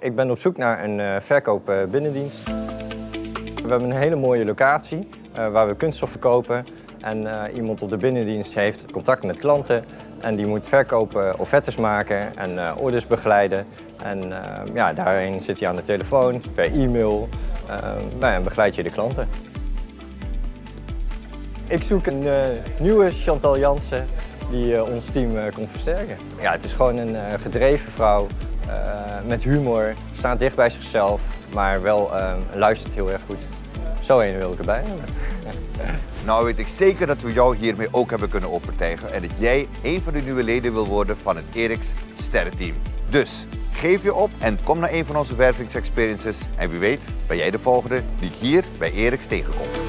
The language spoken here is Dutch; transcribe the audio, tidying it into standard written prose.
Ik ben op zoek naar een verkoopbinnendienst. We hebben een hele mooie locatie waar we kunststof verkopen. En iemand op de binnendienst heeft contact met klanten. En die moet verkopen, offertes maken en orders begeleiden. En ja, daarin zit hij aan de telefoon, per e-mail en begeleid je de klanten. Ik zoek een nieuwe Chantal Jansen die ons team kon versterken. Ja, het is gewoon een gedreven vrouw met humor, staat dicht bij zichzelf, maar wel luistert heel erg goed. Zo een wil ik erbij hebben. Nou weet ik zeker dat we jou hiermee ook hebben kunnen overtuigen en dat jij een van de nieuwe leden wil worden van het Eriks Sterrenteam. Dus geef je op en kom naar een van onze wervingsexperiences en wie weet ben jij de volgende die ik hier bij Eriks tegenkom.